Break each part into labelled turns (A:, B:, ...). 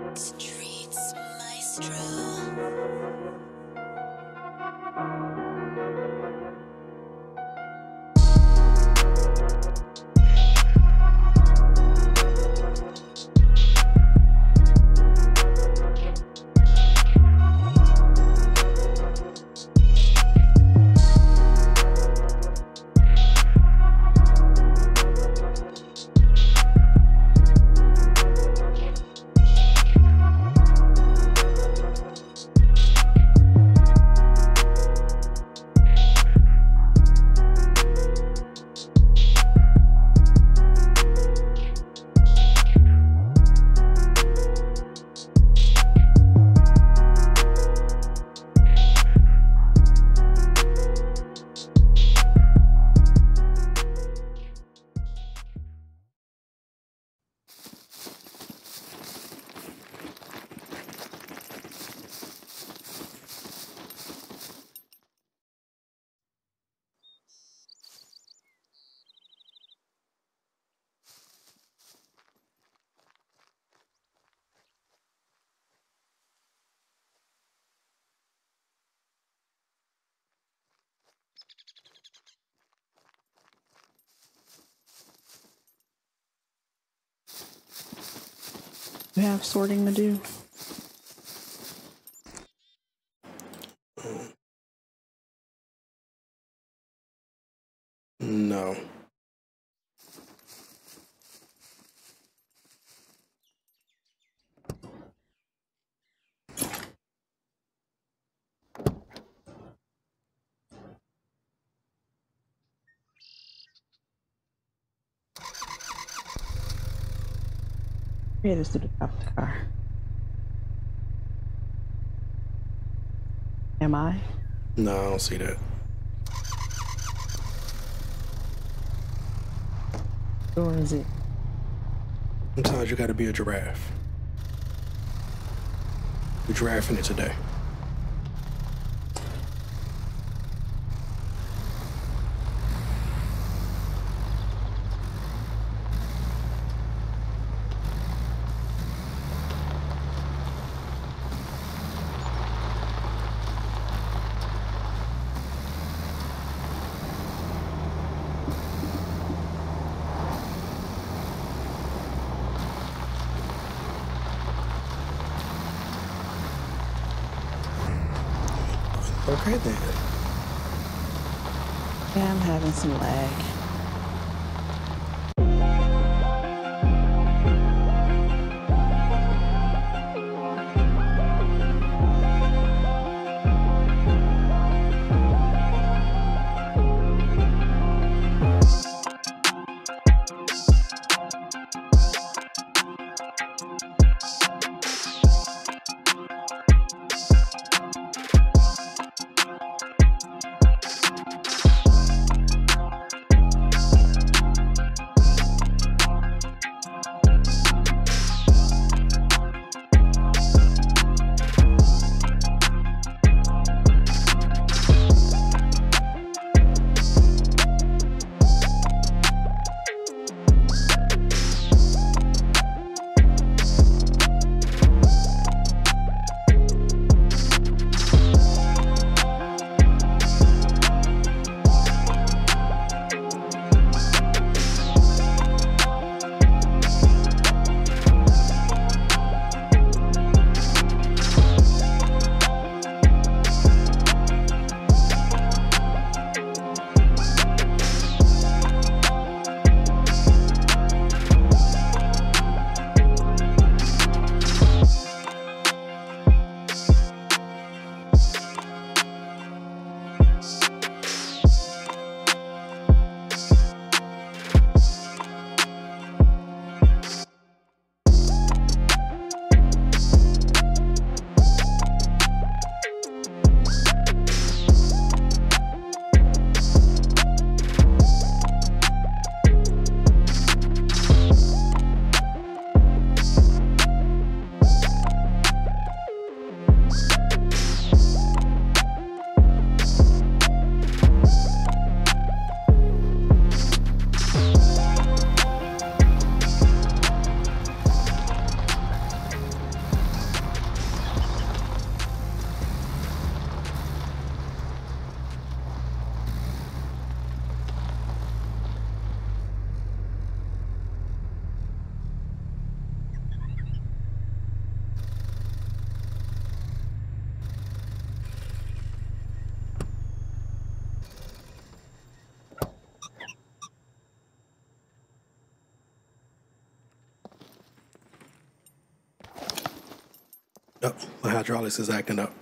A: Streetz Maestro.
B: You have sorting to do?
C: No.
B: It is to the top of the car. Am I?
C: No, I don't see that.
B: Or is it?
C: Sometimes you gotta be a giraffe. You're giraffing it today. Okay then.
B: Yeah, I'm having some lag.
C: Oh, my hydraulics is acting up.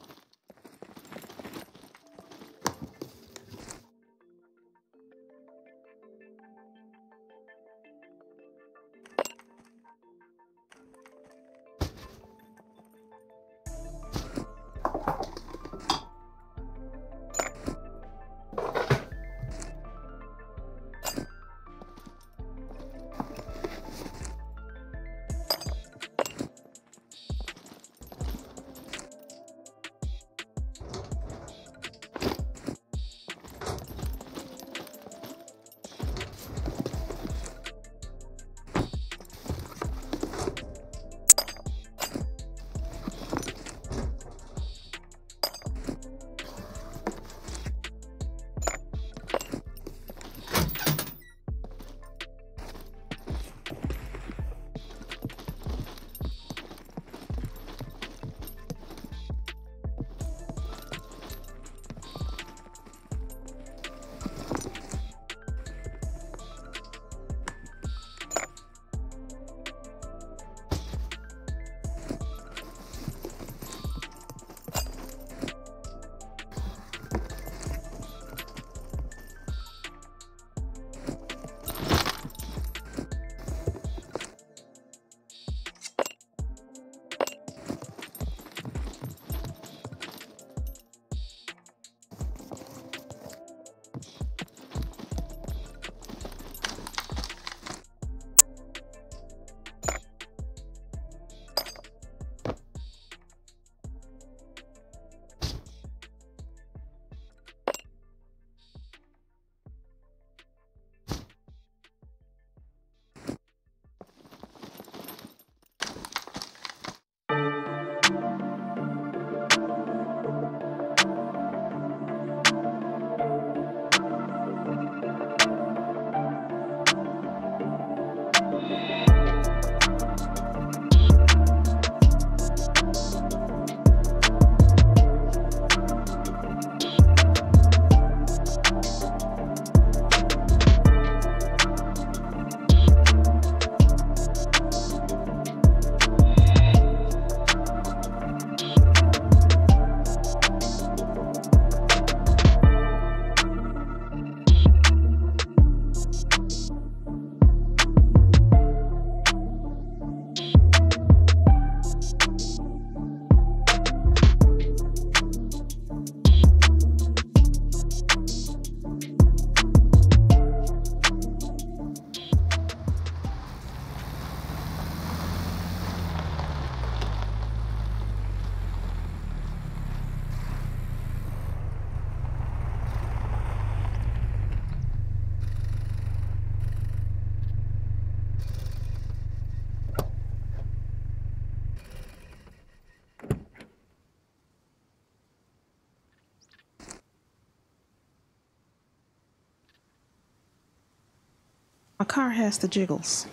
B: My car has the jiggles.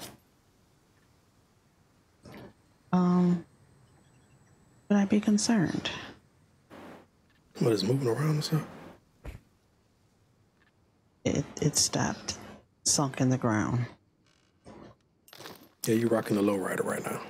B: Should I be concerned?
C: What is moving around or something?
B: It stopped, sunk in the ground.
C: Yeah, you're rocking the lowrider right now.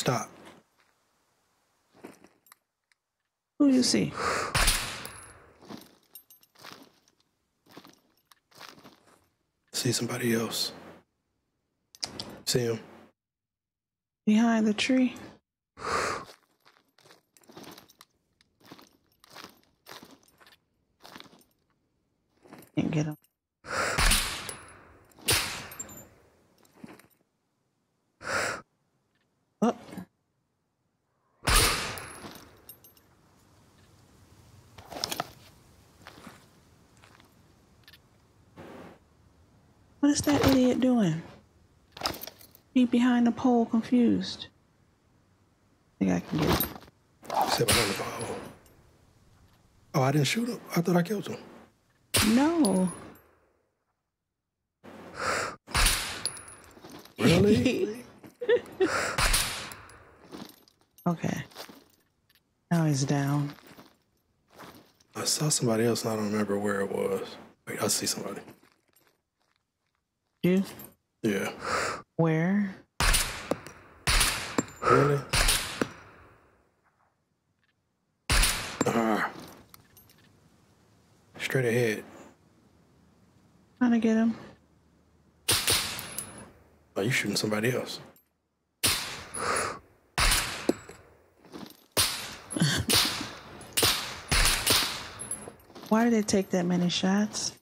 C: Stop.
B: Who you see?
C: See somebody else. See him.
B: Behind the tree. Can't get him. Oh. What is that idiot doing? He behind the pole, confused. I think I can get him.
C: Sit behind the pole. Oh, I didn't shoot him. I thought I killed him.
B: No.
C: Really?
B: Okay. Now he's down.
C: I saw somebody else and I don't remember where it was. Wait, I see somebody.
B: You?
C: Yeah.
B: Where?
C: Really? Straight ahead.
B: Trying to get him.
C: Oh, you shooting somebody else.
B: Why did it take that many shots?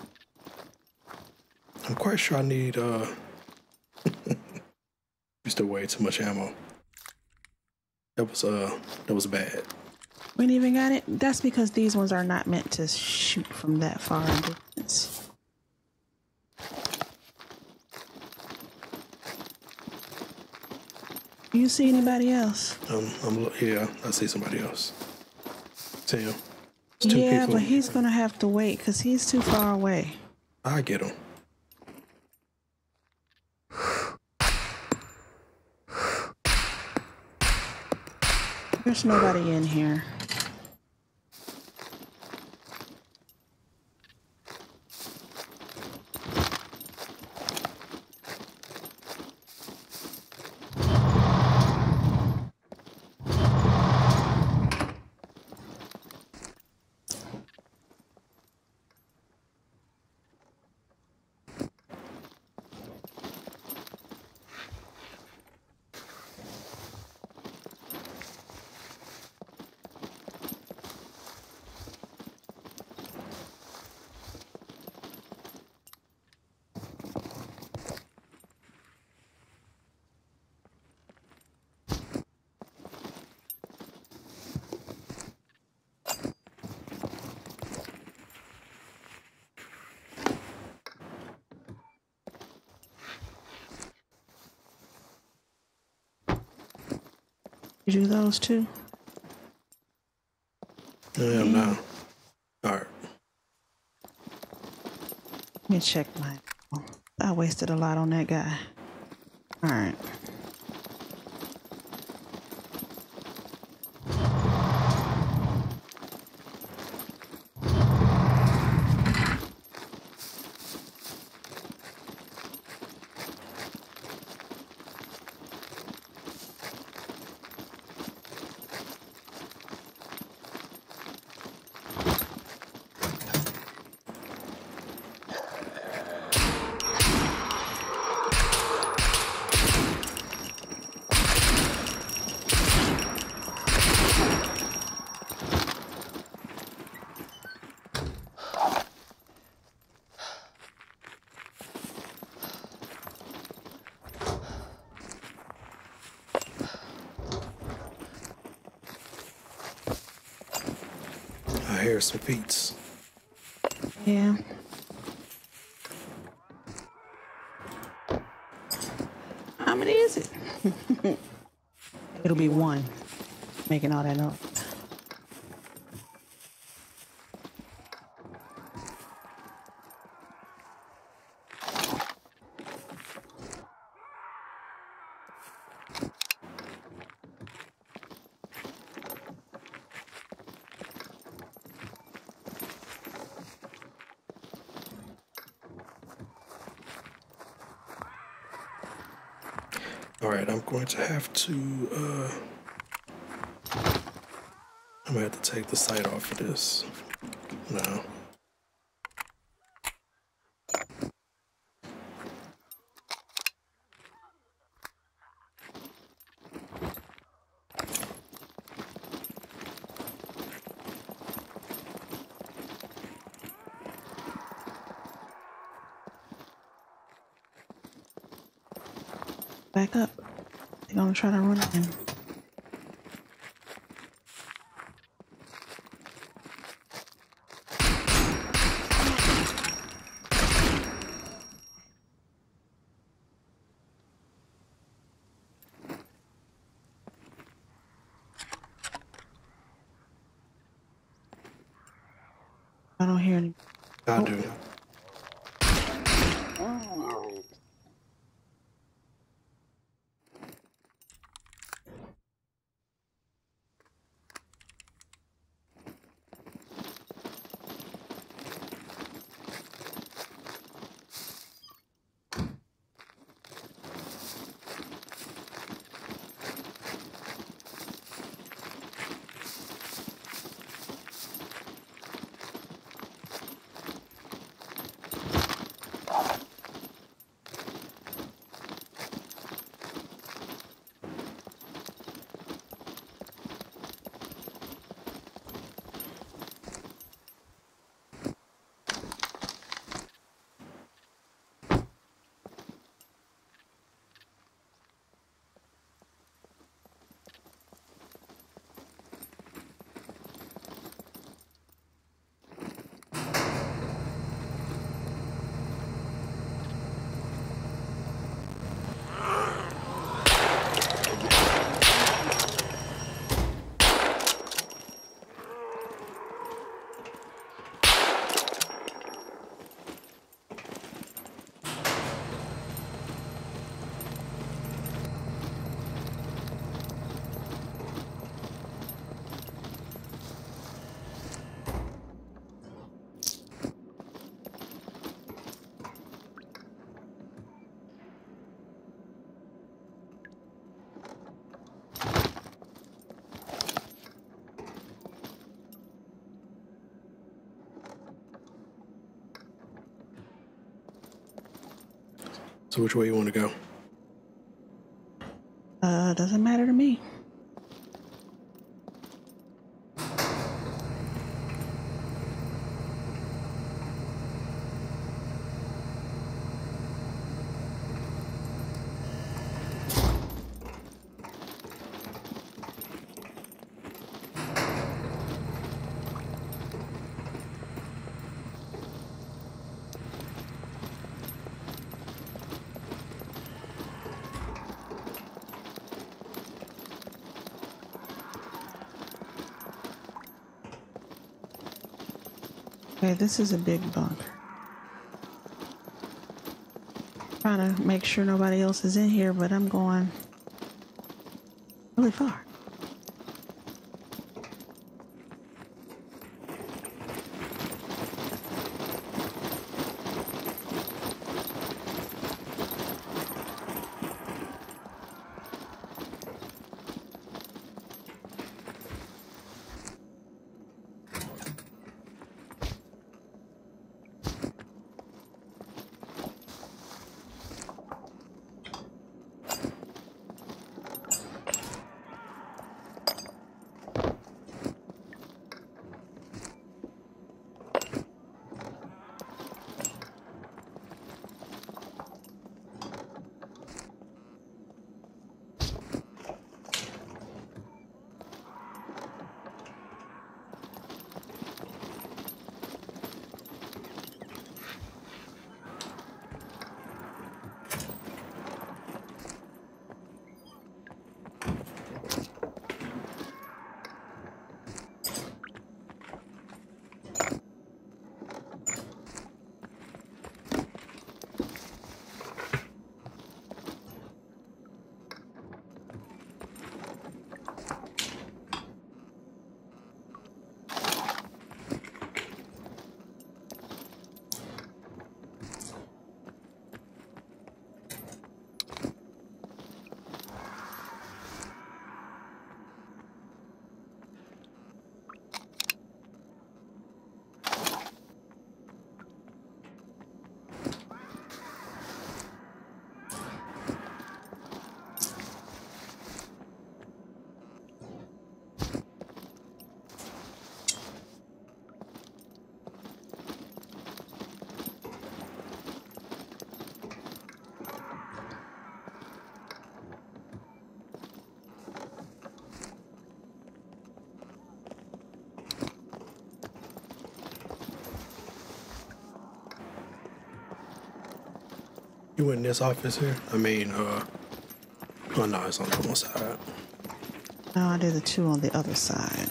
C: I'm quite sure I need used way too much ammo. That was bad.
B: We ain't even got it. That's because these ones are not meant to shoot from that far in distance. You see anybody else?
C: Yeah, I see somebody else. See him. It's two
B: Yeah,
C: people.
B: but he's gonna have to wait because he's too far away.
C: I get him.
B: There's nobody in here. You do those too?
C: I am now. All right.
B: Let me check my... I wasted a lot on that guy. All right.
C: I hear some feet.
B: Yeah. How many is it? It'll be one. Making all that noise.
C: All right, I'm going to have to. I'm gonna have to take the sight off of this now.
B: Back up. They're gonna try to run in. I don't hear any.
C: I do. So which way you want to go?
B: Doesn't matter to me. Okay, this is a big bunk. Trying to make sure nobody else is in here, but I'm going really far.
C: You in this office here? I mean, oh no, it's on the one side.
B: No, I did the two on the other side.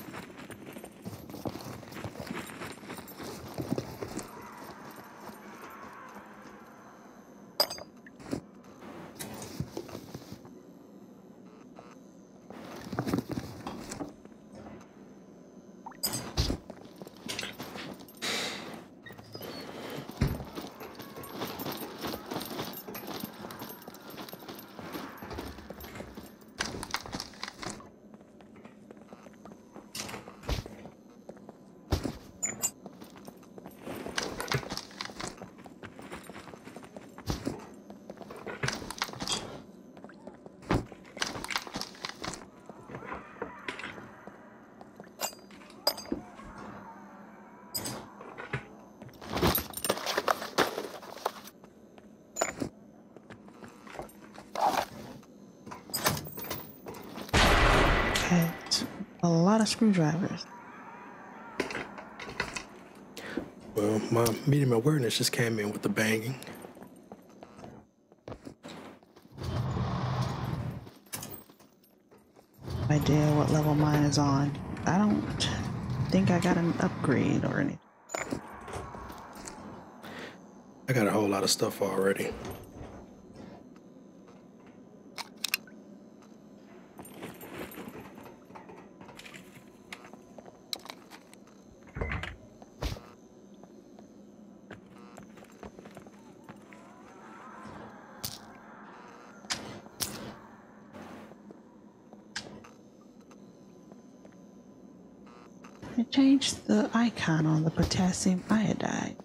B: Okay, a lot of screwdrivers.
C: Well, my medium awareness just came in with the banging.
B: Idea what level mine is on. I don't think I got an upgrade or anything.
C: I got a whole lot of stuff already.
B: I changed the icon on the potassium iodide.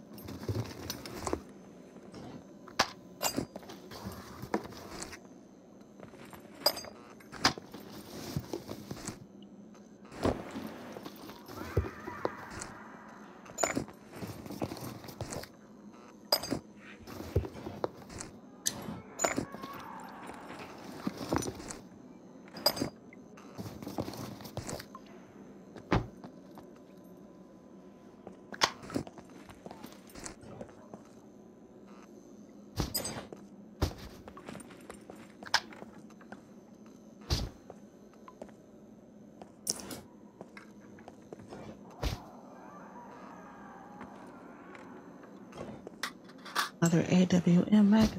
B: Another AWM magazine.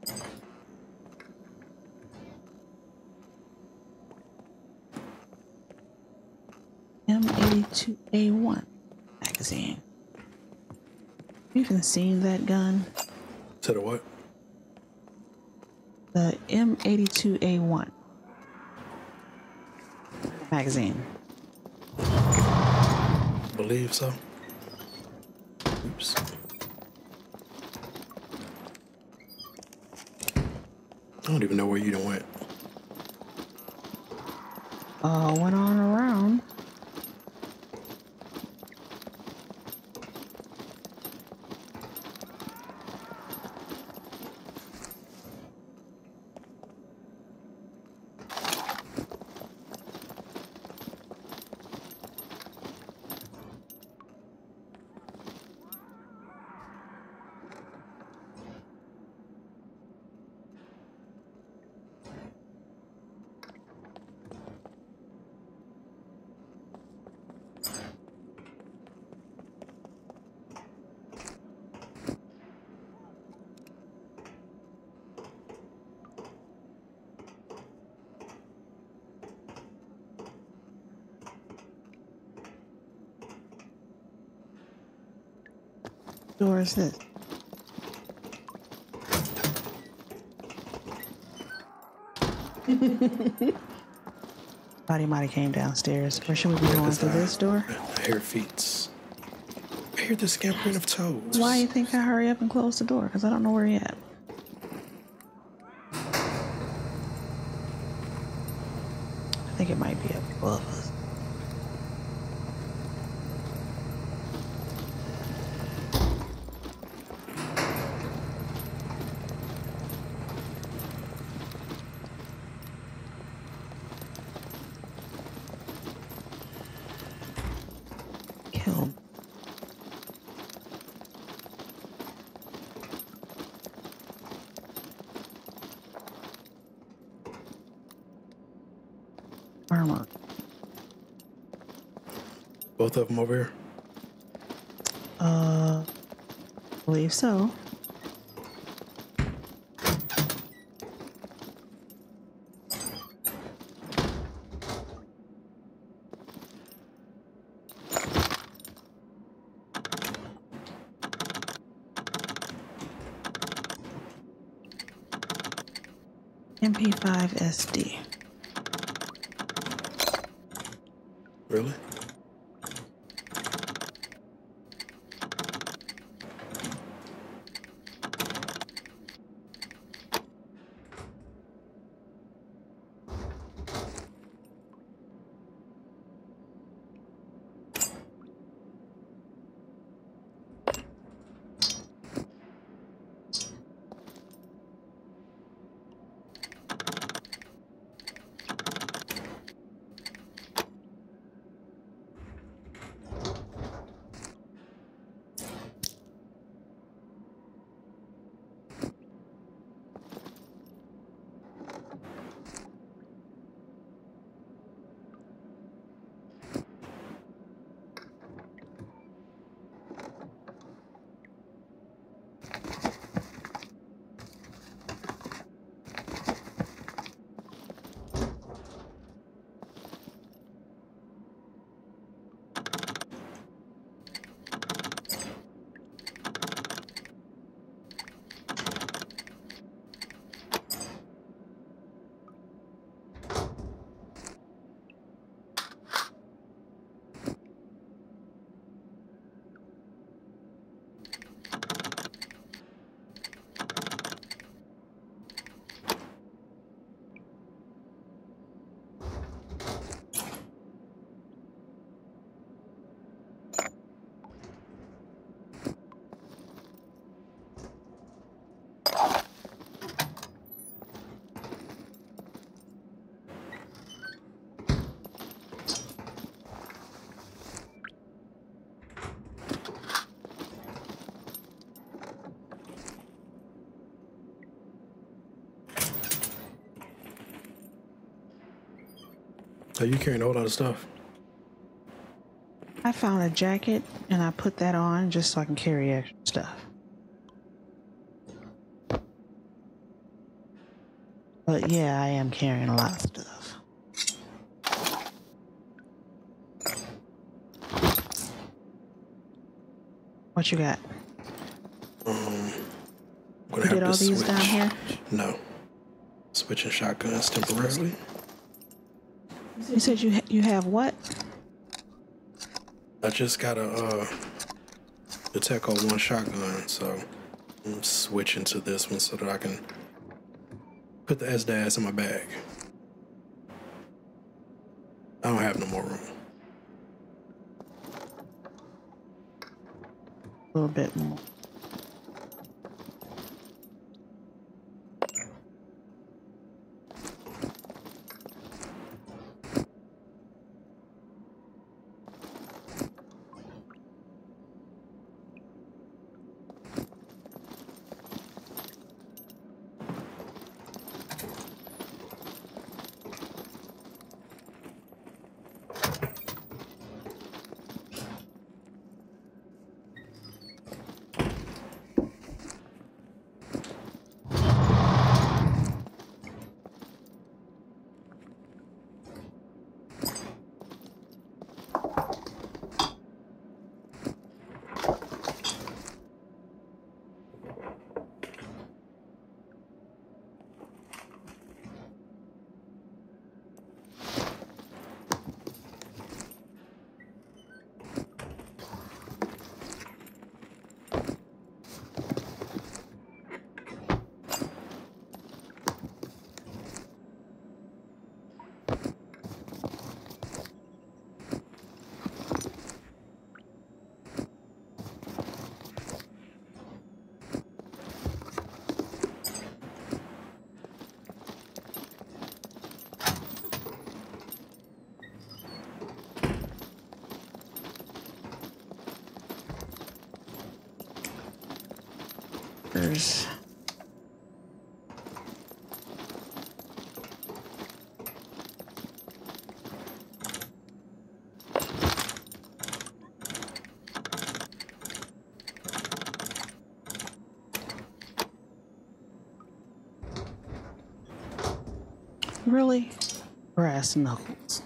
B: M82A1 magazine. You even seen that gun?
C: To the what?
B: The M82A1 magazine.
C: Believe so. Oops. I don't even know where you done went.
B: Went on around. Door is this? Body might have came downstairs. Or should we be going through this door?
C: I hear feet. I hear the scampering of toes.
B: Why do you think I hurry up and close the door? Because I don't know where he at. I think it might be above us. Killed. armor.
C: Both of them over here?
B: Believe so. MP5 SD.
C: Really? Are you carrying a whole lot of stuff?
B: I found a jacket and I put that on just so I can carry extra stuff. But yeah, I am carrying a lot of stuff. What you got?
C: I'm gonna
B: You
C: have
B: did
C: to
B: all these
C: switch.
B: down here?
C: No. Switching shotguns temporarily.
B: You said you have what?
C: I just got a the Teco 1 shotgun, so I'm switching to this one so that I can put the SDAS in my bag. I don't have no more room.
B: A little bit more. There's Really? Brass knuckles.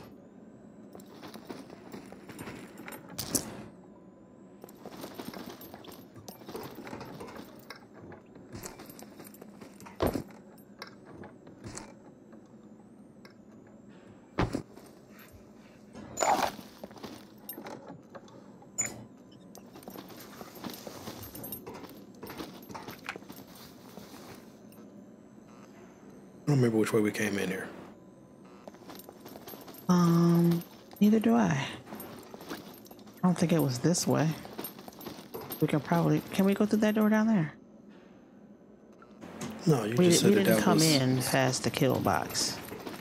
C: I don't remember which way we came in here.
B: Neither do I. I don't think it was this way. We can probably... Can we go through that door down there?
C: No, you just said
B: we
C: that
B: didn't
C: that
B: come
C: was...
B: in past the kill box.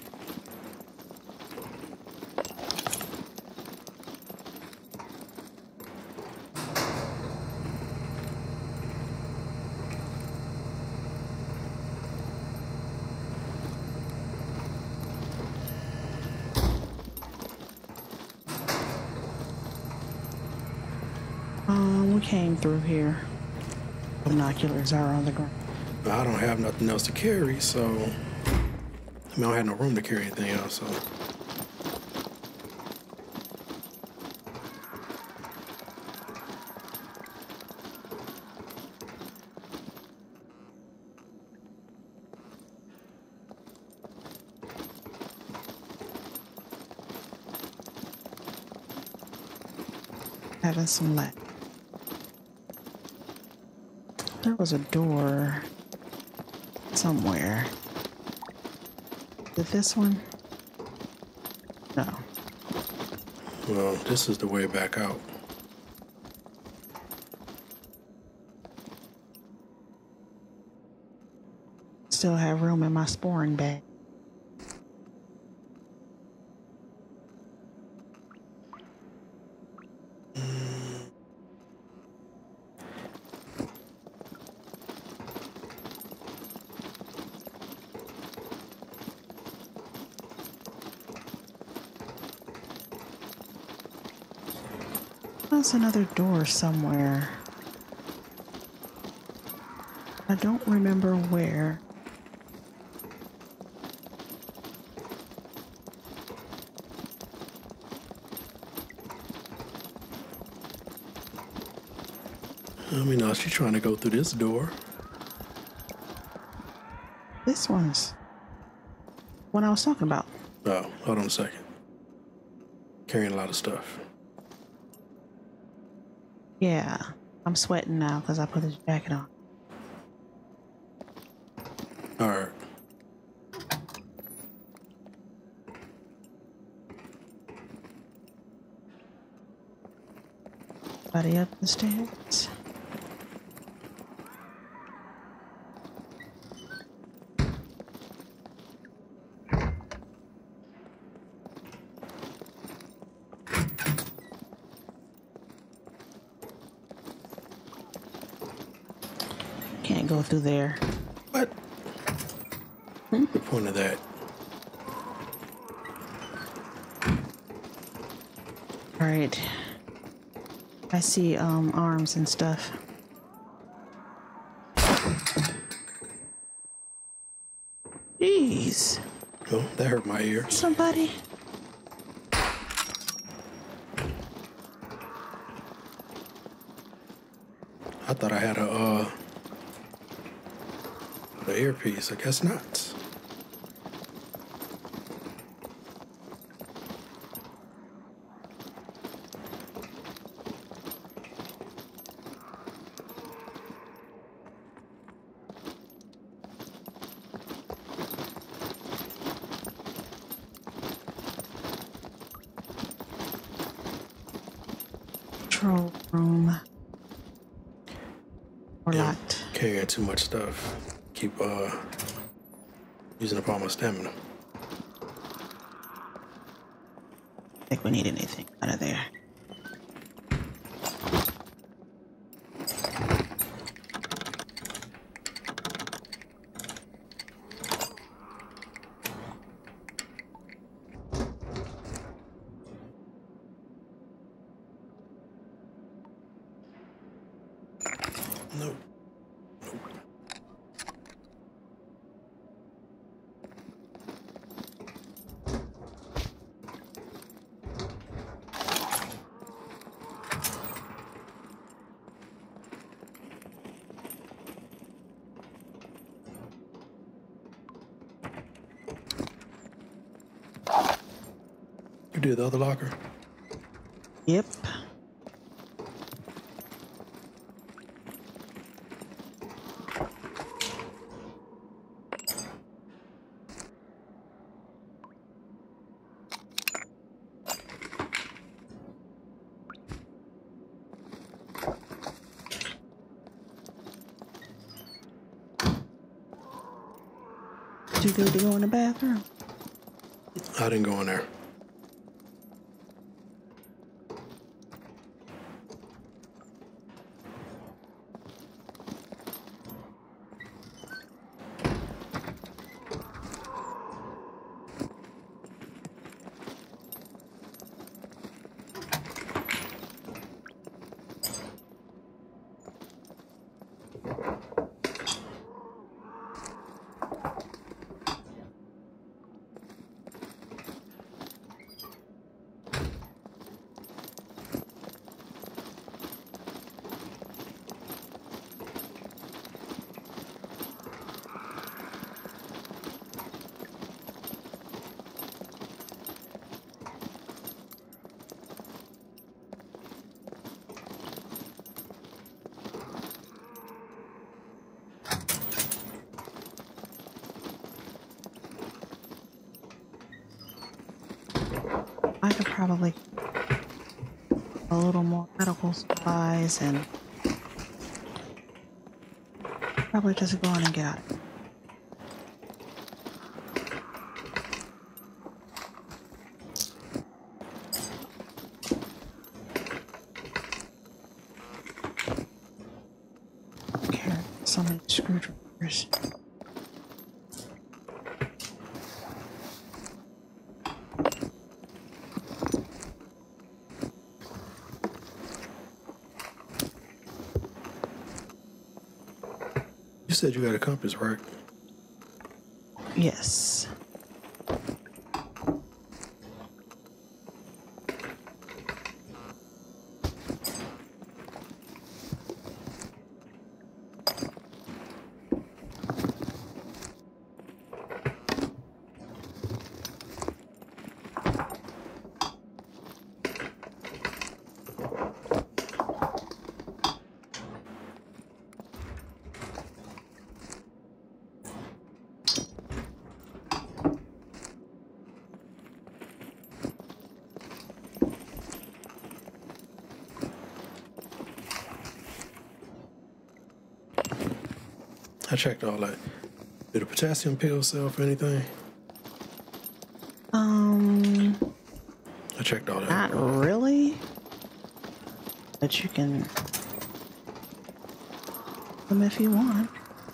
B: We came through here. Binoculars are on the ground.
C: I don't have nothing else to carry, so... I mean, I don't have no room to carry anything else, so...
B: Having some light. There was a door somewhere. Is it this one? No.
C: Well, this is the way back out.
B: Still have room in my sporing bag. There's another door somewhere. I don't remember where.
C: I mean, no, she's trying to go through this door.
B: This one's what I was talking about.
C: Oh, hold on a second. Carrying a lot of stuff.
B: Yeah, I'm sweating now because I put this jacket on.
C: All right.
B: Buddy up the stairs. Can't go through there.
C: What? What's the point of that?
B: All right. I see arms and stuff. Jeez.
C: Oh, that hurt my ears.
B: Somebody.
C: I thought I had a earpiece. I guess not.
B: Control room. Or
C: Yeah,
B: locked.
C: carrying too much stuff. Keep using up all my stamina.
B: Think we need anything out of there.
C: Nope. You did the other locker?
B: Yep. Too good to go in the bathroom?
C: I didn't go in there.
B: I could probably a little more medical supplies and probably just go on and get out. Okay, so many screwdrivers.
C: You said you got a compass, right?
B: Yes.
C: I checked all that. Did a potassium pill sell for anything? I checked all that.
B: Not really. But you can them if you want.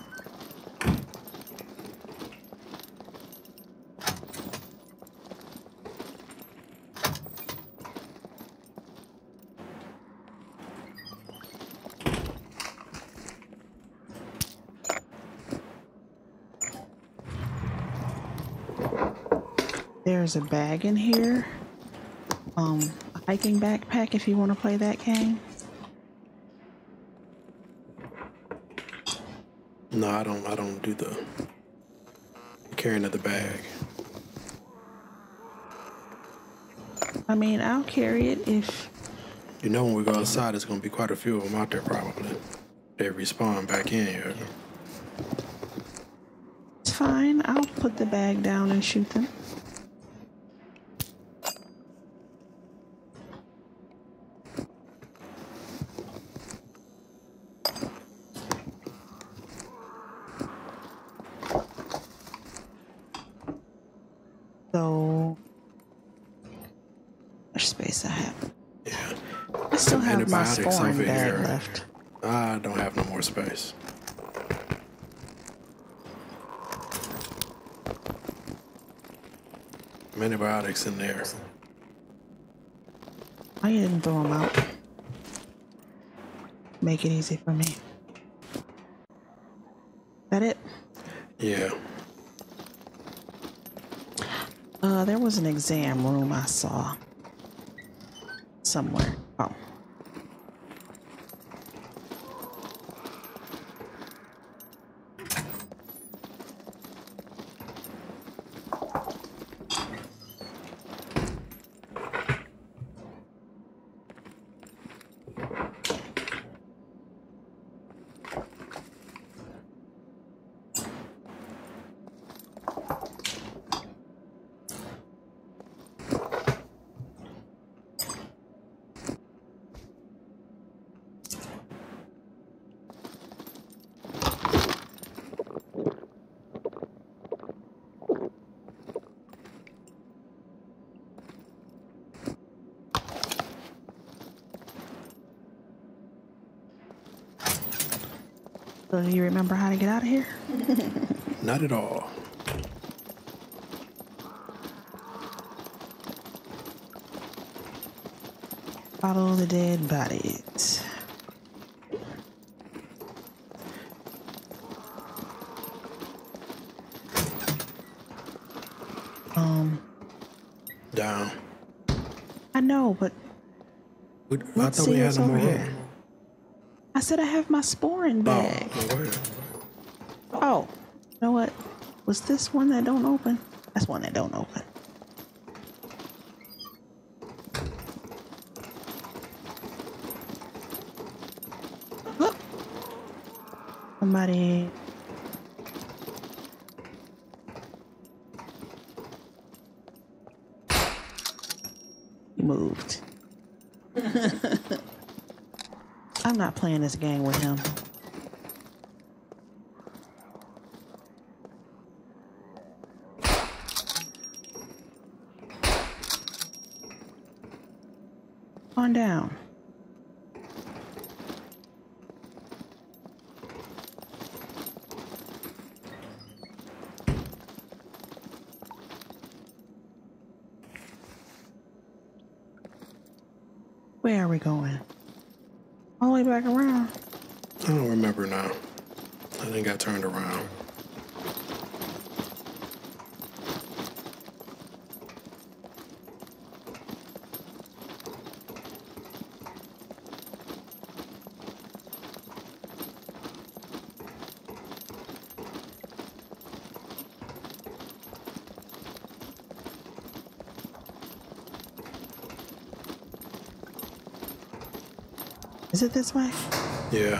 B: There's a bag in here. A hiking backpack if you want to play that game.
C: No, I don't do the carrying of the bag.
B: I mean, I'll carry it if...
C: You know, when we go outside, there's going to be quite a few of them out there probably. They respawn back in here.
B: It's fine. I'll put the bag down and shoot them. So, much space I have.
C: Yeah.
B: I still have my
C: Antibiotics
B: scoring
C: over
B: bag
C: here.
B: left.
C: I don't have no more space. Antibiotics in there.
B: I didn't throw them out. Make it easy for me. That it?
C: Yeah.
B: There was an exam room I saw somewhere. Oh. So do you remember how to get out of here?
C: Not at all.
B: Follow the dead bodies.
C: Down.
B: I know, but
C: I
B: let's
C: thought
B: see
C: we had
B: what's
C: no
B: over
C: more
B: here.
C: room.
B: I said I have my sporing bag.
C: Oh, where?
B: Oh, you know what? Was this one that don't open? That's one that don't open. Oh. Somebody. Moved. I'm not playing this game with him. On down. Where are we going? All the way back around.
C: I don't remember now. I think got turned around.
B: Is it this way?
C: Yeah.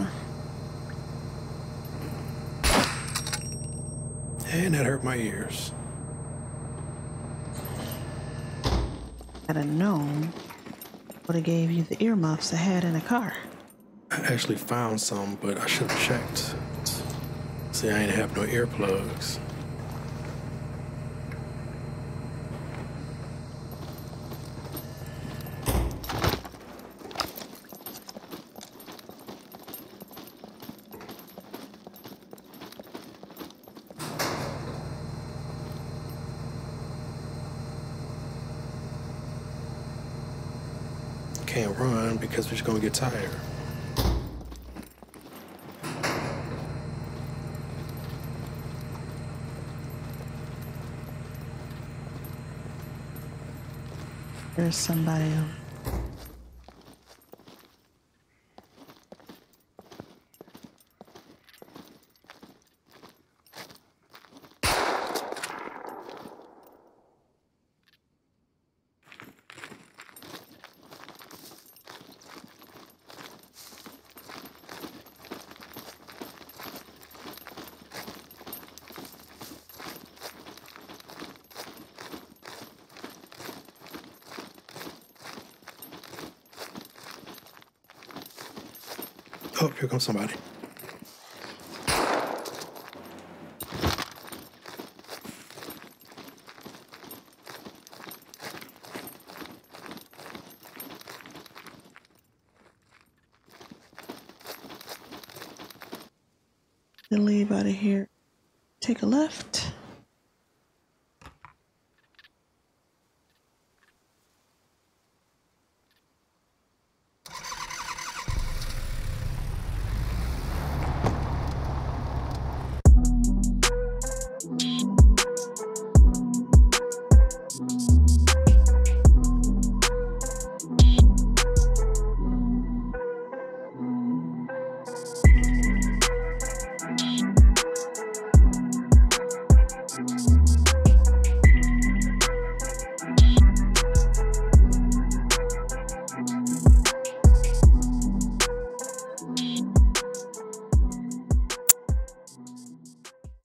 C: And that hurt my ears.
B: Had I known, would have gave you the earmuffs I had in the car.
C: I actually found some, but I should have checked. See, I ain't have no earplugs. Can't run because we're just gonna get tired.
B: There's somebody else.
C: Oh, here comes somebody.
B: To leave out of here. Take a left.